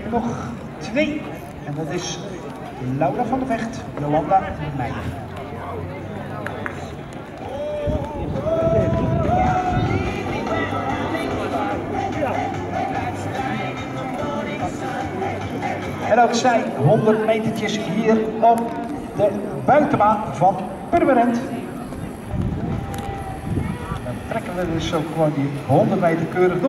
nog 2. En dat is Laura van der Vecht, Jolanda Meijer. En ook zij 100 metertjes hier op de buitenbaan van Purmerend. Dan trekken we dus ook gewoon die 100 meter keurig door.